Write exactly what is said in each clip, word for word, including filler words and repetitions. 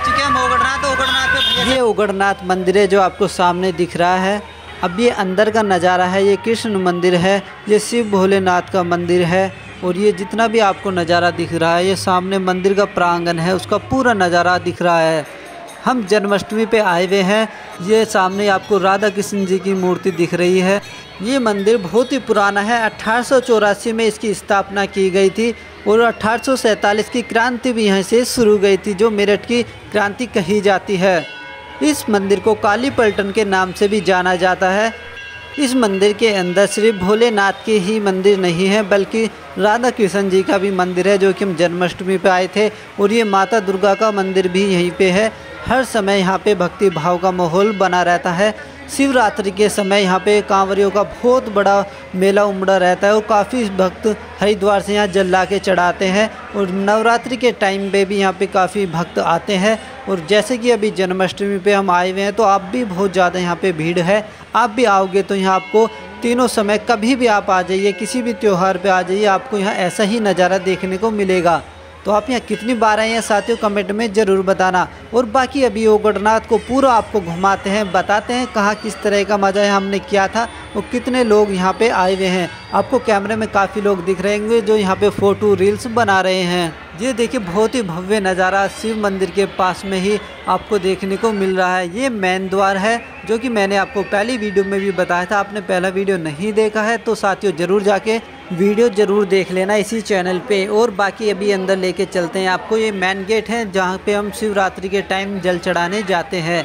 चुके हैं हम ओगड़नाथ। ओगड़नाथ पे ये ओगड़नाथ मंदिर है जो आपको सामने दिख रहा है। अब ये अंदर का नज़ारा है। ये कृष्ण मंदिर है, ये शिव भोलेनाथ का मंदिर है। और ये जितना भी आपको नज़ारा दिख रहा है, ये सामने मंदिर का प्रांगण है, उसका पूरा नज़ारा दिख रहा है। हम जन्माष्टमी पे आए हुए हैं। ये सामने आपको राधा कृष्ण जी की मूर्ति दिख रही है। ये मंदिर बहुत ही पुराना है। अठारह सौ चौरासी में इसकी स्थापना की गई थी और अठारह सौ सैंतालीस की क्रांति भी यहीं से शुरू गई थी, जो मेरठ की क्रांति कही जाती है। इस मंदिर को काली पलटन के नाम से भी जाना जाता है। इस मंदिर के अंदर सिर्फ भोलेनाथ के ही मंदिर नहीं है, बल्कि राधा कृष्ण जी का भी मंदिर है, जो कि हम जन्माष्टमी पे आए थे। और ये माता दुर्गा का मंदिर भी यहीं पे है। हर समय यहाँ पे भक्ति भाव का माहौल बना रहता है। शिवरात्रि के समय यहाँ पे कांवरियों का बहुत बड़ा मेला उमड़ा रहता है और काफ़ी भक्त हरिद्वार से यहाँ जल ला के चढ़ाते हैं। और नवरात्रि के टाइम पे भी यहाँ पे काफ़ी भक्त आते हैं। और जैसे कि अभी जन्माष्टमी पे हम आए हुए हैं, तो आप भी बहुत ज़्यादा यहाँ पे भीड़ है। आप भी आओगे तो यहाँ आपको तीनों समय कभी भी आप आ जाइए, किसी भी त्यौहार पे आ जाइए, आपको यहाँ ऐसा ही नज़ारा देखने को मिलेगा। तो आप यहाँ कितनी बार आए हैं साथियों, कमेंट में ज़रूर बताना। और बाकी अभी ओगड़नाथ को पूरा आपको घुमाते हैं, बताते हैं कहाँ किस तरह का मज़ा है हमने किया था और कितने लोग यहाँ पे आए हुए हैं। आपको कैमरे में काफ़ी लोग दिख रहे होंगे जो यहाँ पे फ़ोटो रील्स बना रहे हैं। ये देखिए बहुत ही भव्य नज़ारा शिव मंदिर के पास में ही आपको देखने को मिल रहा है। ये मेन द्वार है, जो कि मैंने आपको पहली वीडियो में भी बताया था। आपने पहला वीडियो नहीं देखा है तो साथियों ज़रूर जाके वीडियो ज़रूर देख लेना इसी चैनल पे। और बाकी अभी अंदर लेके चलते हैं आपको। ये मेन गेट है जहाँ पे हम शिवरात्रि के टाइम जल चढ़ाने जाते हैं।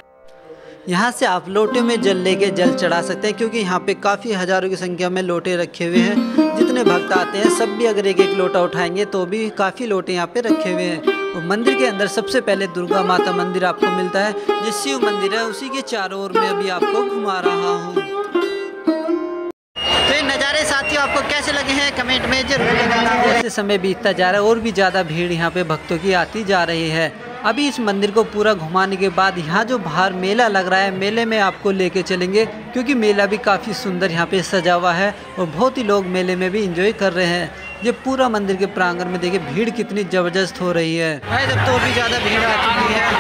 यहाँ से आप लोटे में जल लेके जल चढ़ा सकते हैं, क्योंकि यहाँ पे काफ़ी हज़ारों की संख्या में लोटे रखे हुए हैं। जितने भक्त आते हैं सब भी अगर एक एक लोटा उठाएंगे तो भी काफ़ी लोटे यहाँ पे रखे हुए हैं। और मंदिर के अंदर सबसे पहले दुर्गा माता मंदिर आपको मिलता है, जो शिव मंदिर है। उसी के चारों ओर में अभी आपको घुमा रहा हूँ। तो ये नज़ारे साथियों आपको कैसे लगे हैं कमेंट में जरूर बताना। जैसे समय बीतता जा रहा है और भी ज़्यादा भीड़ यहाँ पे भक्तों की आती जा रही है। अभी इस मंदिर को पूरा घुमाने के बाद यहाँ जो बाहर मेला लग रहा है, मेले में आपको लेके चलेंगे, क्योंकि मेला भी काफ़ी सुंदर यहाँ पे सजा हुआ है और बहुत ही लोग मेले में भी एंजॉय कर रहे हैं। ये पूरा मंदिर के प्रांगण में देखिए भीड़ कितनी ज़बरदस्त हो रही है। जब तो भी ज़्यादा भीड़ आ चुकी है।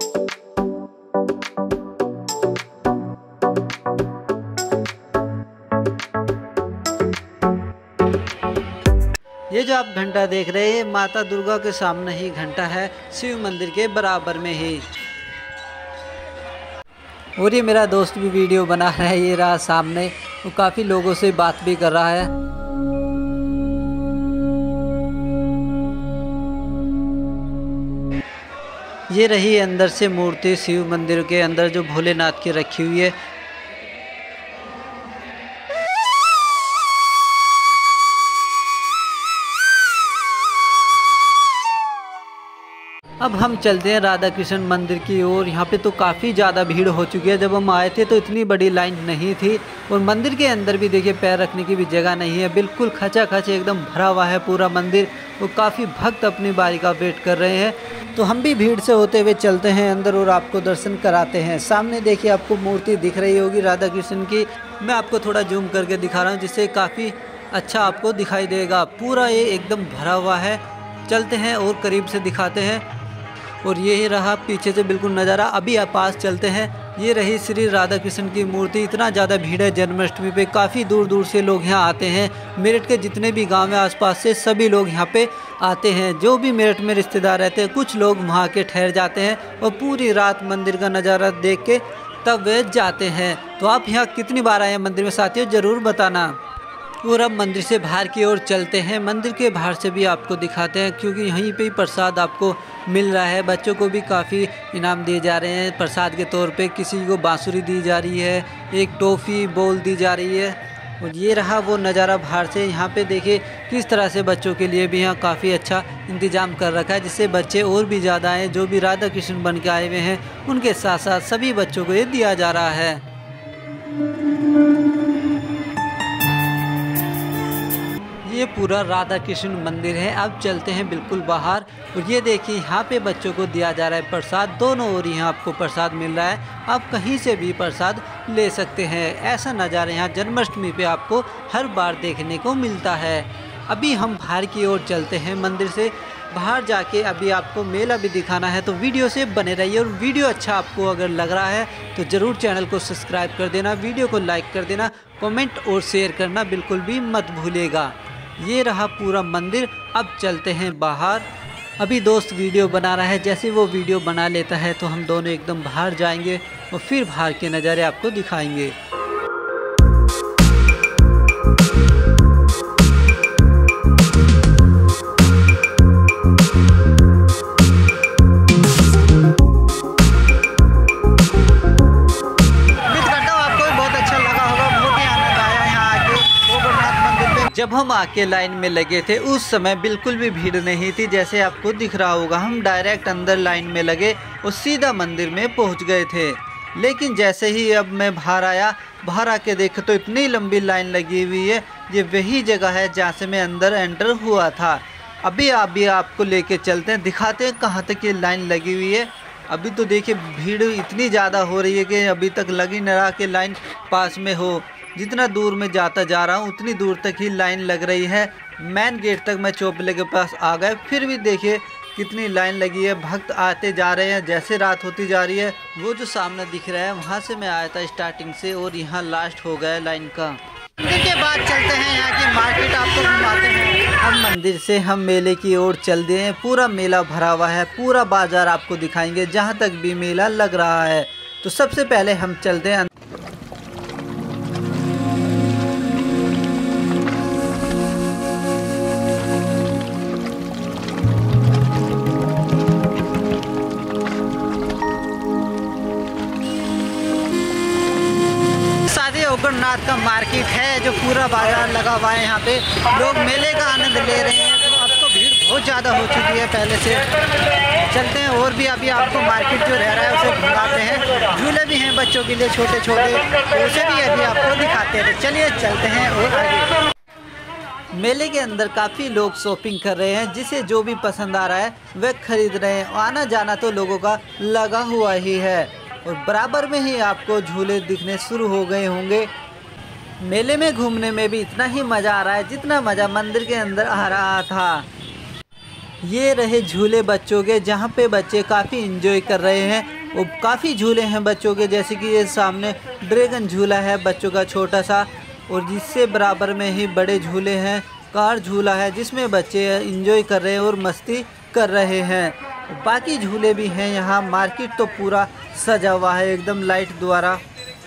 ये जो आप घंटा देख रहे हैं, माता दुर्गा के सामने ही घंटा है, शिव मंदिर के बराबर में ही। और ये मेरा दोस्त भी वीडियो बना रहा है, ये रहा सामने, वो काफ़ी लोगों से बात भी कर रहा है। ये रही अंदर से मूर्ति शिव मंदिर के अंदर जो भोलेनाथ की रखी हुई है। अब हम चलते हैं राधा कृष्ण मंदिर की ओर। यहाँ पे तो काफ़ी ज़्यादा भीड़ हो चुकी है। जब हम आए थे तो इतनी बड़ी लाइन नहीं थी। और मंदिर के अंदर भी देखिए पैर रखने की भी जगह नहीं है, बिल्कुल खचाखच एकदम भरा हुआ है पूरा मंदिर। और काफ़ी भक्त अपनी बारी का वेट कर रहे हैं। तो हम भी भीड़ से होते हुए चलते हैं अंदर और आपको दर्शन कराते हैं। सामने देखिए आपको मूर्ति दिख रही होगी राधा कृष्ण की। मैं आपको थोड़ा जूम करके दिखा रहा हूँ, जिससे काफ़ी अच्छा आपको दिखाई देगा। पूरा ये एकदम भरा हुआ है। चलते हैं और करीब से दिखाते हैं। और ये ही रहा पीछे से बिल्कुल नज़ारा। अभी आप पास चलते हैं। ये रही श्री राधा कृष्ण की मूर्ति। इतना ज़्यादा भीड़ है जन्माष्टमी पे, काफ़ी दूर दूर से लोग यहाँ आते हैं। मेरठ के जितने भी गांव हैं आसपास से सभी लोग यहाँ पे आते हैं। जो भी मेरठ में रिश्तेदार रहते हैं, कुछ लोग वहाँ के ठहर जाते हैं और पूरी रात मंदिर का नज़ारा देख के तब वे जाते हैं। तो आप यहाँ कितनी बार आए हैं मंदिर में साथियों, ज़रूर बताना। और अब मंदिर से बाहर की ओर चलते हैं। मंदिर के बाहर से भी आपको दिखाते हैं, क्योंकि यहीं पे ही प्रसाद आपको मिल रहा है। बच्चों को भी काफ़ी इनाम दिए जा रहे हैं प्रसाद के तौर पे। किसी को बांसुरी दी जा रही है, एक टॉफ़ी बॉल दी जा रही है। और ये रहा वो नज़ारा बाहर से। यहाँ पे देखिए किस तरह से बच्चों के लिए भी यहाँ काफ़ी अच्छा इंतज़ाम कर रखा है, जिससे बच्चे और भी ज़्यादा आएँ। जो भी राधा कृष्ण बन के आए हुए हैं, उनके साथ साथ सभी बच्चों को ये दिया जा रहा है। ये पूरा राधा कृष्ण मंदिर है। अब चलते हैं बिल्कुल बाहर। और ये देखिए यहाँ पे बच्चों को दिया जा रहा है प्रसाद। दोनों ओर यहाँ आपको प्रसाद मिल रहा है। आप कहीं से भी प्रसाद ले सकते हैं। ऐसा नज़ारा यहाँ जन्माष्टमी पे आपको हर बार देखने को मिलता है। अभी हम बाहर की ओर चलते हैं मंदिर से। बाहर जाके अभी आपको मेला भी दिखाना है, तो वीडियो से बने रहिए। और वीडियो अच्छा आपको अगर लग रहा है तो ज़रूर चैनल को सब्सक्राइब कर देना, वीडियो को लाइक कर देना, कमेंट और शेयर करना बिल्कुल भी मत भूलिएगा। ये रहा पूरा मंदिर। अब चलते हैं बाहर। अभी दोस्त वीडियो बना रहा है, जैसे वो वीडियो बना लेता है तो हम दोनों एकदम बाहर जाएंगे और फिर बाहर के नज़ारे आपको दिखाएंगे। जब हम आके लाइन में लगे थे उस समय बिल्कुल भी भीड़ नहीं थी, जैसे आपको दिख रहा होगा। हम डायरेक्ट अंदर लाइन में लगे और सीधा मंदिर में पहुंच गए थे। लेकिन जैसे ही अब मैं बाहर आया, बाहर आके देखा तो इतनी लंबी लाइन लगी हुई है। ये वही जगह है जहाँ से मैं अंदर एंटर हुआ था। अभी आप भी आपको लेके चलते हैं, दिखाते हैं कहाँ तक ये लाइन लगी हुई है। अभी तो देखिए भीड़ इतनी ज़्यादा हो रही है कि अभी तक लगी न रहा कि लाइन पास में हो। जितना दूर में जाता जा रहा हूँ उतनी दूर तक ही लाइन लग रही है। मेन गेट तक मैं चौपले के पास आ गए, फिर भी देखिए कितनी लाइन लगी है। भक्त आते जा रहे हैं, जैसे रात होती जा रही है। वो जो सामने दिख रहा है वहाँ से मैं आया था स्टार्टिंग से और यहाँ लास्ट हो गया लाइन का। मंदिर के बाद चलते हैं यहाँ की मार्केट, आपको घुमाते हैं। अब मंदिर से हम मेले की ओर चल दिए हैं। पूरा मेला भरा हुआ है, पूरा बाजार आपको दिखाएंगे जहाँ तक भी मेला लग रहा है। तो सबसे पहले हम चलते हैं ओगड़नाथ का मार्केट है, जो पूरा बाजार लगा हुआ है। यहाँ पे लोग मेले का आनंद ले रहे हैं। तो अब तो भीड़ बहुत ज़्यादा हो चुकी है पहले से। चलते हैं और भी अभी आपको मार्केट जो रह रहा है उसे घुमाते हैं। झूले भी हैं बच्चों के लिए छोटे छोटे, तो उसे भी अभी आपको दिखाते हैं। तो चलिए चलते हैं और आगे। मेले के अंदर काफ़ी लोग शॉपिंग कर रहे हैं, जिसे जो भी पसंद आ रहा है वह खरीद रहे हैं। आना जाना तो लोगों का लगा हुआ ही है और बराबर में ही आपको झूले दिखने शुरू हो गए होंगे। मेले में घूमने में भी इतना ही मज़ा आ रहा है जितना मज़ा मंदिर के अंदर आ रहा था। ये रहे झूले बच्चों के, जहाँ पे बच्चे काफ़ी एंजॉय कर रहे हैं। और काफ़ी झूले हैं बच्चों के, जैसे कि ये सामने ड्रैगन झूला है बच्चों का छोटा सा, और जिससे बराबर में ही बड़े झूले हैं। कार झूला है जिसमें बच्चे एंजॉय कर रहे हैं और मस्ती कर रहे हैं। बाकी झूले भी हैं यहाँ। मार्केट तो पूरा सजा हुआ है एकदम लाइट द्वारा।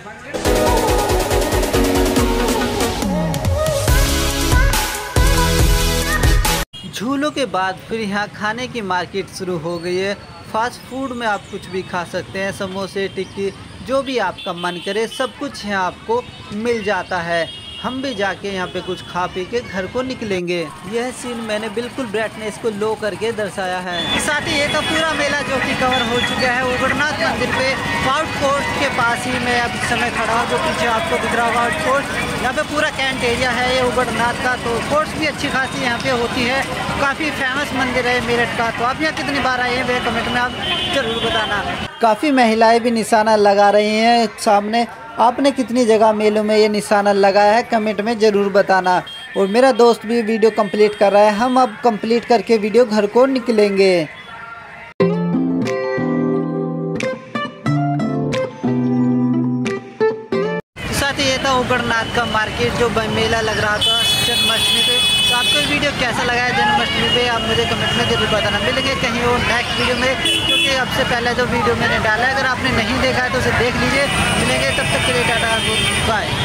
झूलों के बाद फिर यहाँ खाने की मार्केट शुरू हो गई है। फास्ट फूड में आप कुछ भी खा सकते हैं, समोसे, टिक्की, जो भी आपका मन करे सब कुछ यहाँ आपको मिल जाता है। हम भी जाके यहाँ पे कुछ खा पी के घर को निकलेंगे। यह सीन मैंने बिल्कुल ब्राइटनेस को लो करके दर्शाया है। साथ ही ये तो पूरा मेला जो कि कवर हो चुका है। ओगड़नाथ मंदिर पे आउट पोस्ट के पास ही मैं अब समय खड़ा हूँ, जो पीछे आपको दिख रहा होगा आउट पोस्ट। यहाँ पे पूरा कैंट एरिया है ये ओगड़नाथ का। तो पोस्ट भी अच्छी खासी यहाँ पे होती है। काफ़ी फेमस मंदिर है मेरठ का। तो आप यहाँ कितनी बार आए हैं मेरे कमेंट में आप जरूर बताना। काफ़ी महिलाएं भी निशाना लगा रही हैं सामने। आपने कितनी जगह मेलों में ये निशाना लगाया है कमेंट में ज़रूर बताना। और मेरा दोस्त भी वीडियो कंप्लीट कर रहा है। हम अब कंप्लीट करके वीडियो घर को निकलेंगे। साथ ही ये था ओगड़नाथ का मार्केट, जो मेला लग रहा था जन्माष्टमी पे। तो आपको वीडियो कैसा लगा है जन्माष्टमी पे आप मुझे कमेंट में जरूर बताना। मिलेंगे कहीं और नेक्स्ट वीडियो में, क्योंकि अब से पहले जो वीडियो मैंने डाला है अगर आपने नहीं देखा है तो उसे देख लीजिए। मिलेंगे तब तक के लिए टाटा बाय।